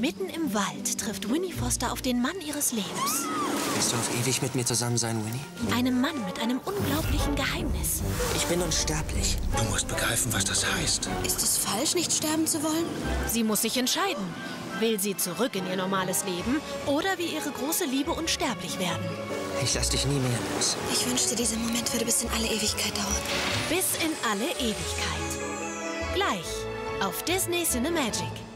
Mitten im Wald trifft Winnie Foster auf den Mann ihres Lebens. Willst du auf ewig mit mir zusammen sein, Winnie? Einem Mann mit einem unglaublichen Geheimnis. Ich bin unsterblich. Du musst begreifen, was das heißt. Ist es falsch, nicht sterben zu wollen? Sie muss sich entscheiden. Will sie zurück in ihr normales Leben oder wie ihre große Liebe unsterblich werden? Ich lass dich nie mehr los. Ich wünschte, dieser Moment würde bis in alle Ewigkeit dauern. Bis in alle Ewigkeit. Gleich auf Disney Cinemagic.